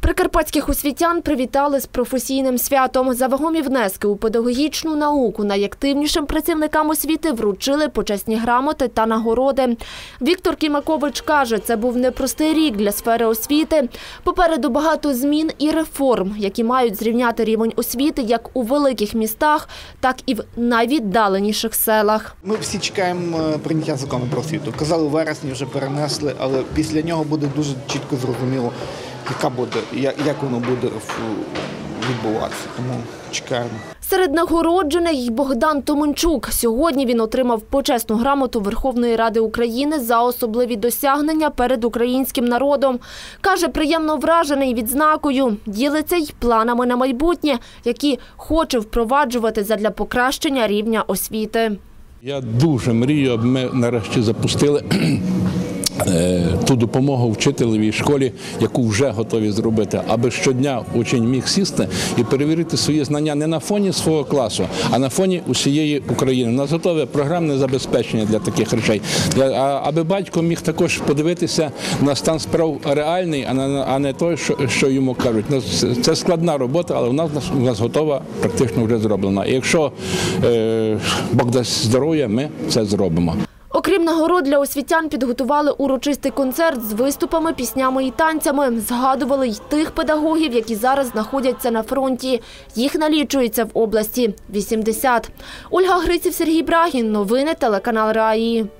Прикарпатських освітян привітали з професійним святом. За вагомі внески у педагогічну науку найактивнішим працівникам освіти вручили почесні грамоти та нагороди. Віктор Кімакович каже, це був непростий рік для сфери освіти. Попереду багато змін і реформ, які мають зрівняти рівень освіти як у великих містах, так і в найвіддаленіших селах. Ми всі чекаємо прийняття закону про освіту. Казали, у вересні вже перенесли, але після нього буде дуже чітко зрозуміло, як воно буде відбуватися. Тому чекаємо. Серед нагороджених й Богдан Томенчук. Сьогодні він отримав почесну грамоту Верховної Ради України за особливі досягнення перед українським народом. Каже, приємно вражений відзнакою. Ділиться й планами на майбутнє, які хоче впроваджувати задля покращення рівня освіти. Я дуже мрію, аби ми нарешті запустили ту допомогу вчителеві школі, яку вже готові зробити, аби щодня учень міг сісти і перевірити свої знання не на фоні свого класу, а на фоні усієї України. У нас готове програмне забезпечення для таких речей. Аби батько міг також подивитися на стан справ реальний, а не той, що йому кажуть. Це складна робота, але у нас готова, практично вже зроблена. І якщо Бог дасть здоров'я, ми це зробимо. Окрім нагород, для освітян підготували урочистий концерт з виступами, піснями і танцями. Згадували й тих педагогів, які зараз знаходяться на фронті. Їх налічується в області 80. Ольга Гриців, Сергій Брагін. Новини телеканал РАІ.